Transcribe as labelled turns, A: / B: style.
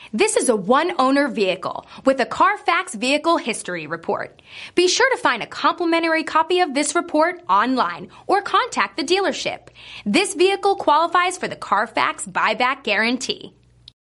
A: This is a one-owner vehicle with a Carfax Vehicle History Report. Be sure to find a complimentary copy of this report online or contact the dealership. This vehicle qualifies for the Carfax Buyback Guarantee.